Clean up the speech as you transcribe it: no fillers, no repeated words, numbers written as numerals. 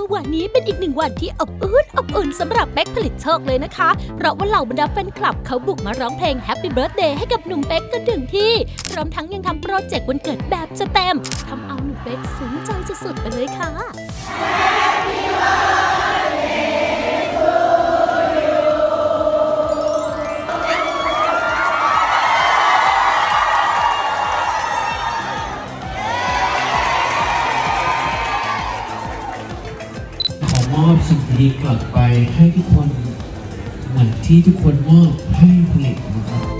วันนี้เป็นอีกหนึ่งวันที่อบอุ่นสำหรับเป๊กผลิตโชคเลยนะคะเพราะว่าเหล่าบรรดาแฟนคลับเขาบุกมาร้องเพลง Happy Birthday ให้กับหนุ่มเป๊กกันถึงที่พร้อมทั้งยังทำโปรเจกต์วันเกิดแบบจะเต็มทำเอาหนุ่มเป๊กซึ้งใจสุดๆไปเลยค่ะมอบสิ่งดีกลับไปให้ทุกคนเหมือนที่ทุกคนมอบให้ผลิตนะครับ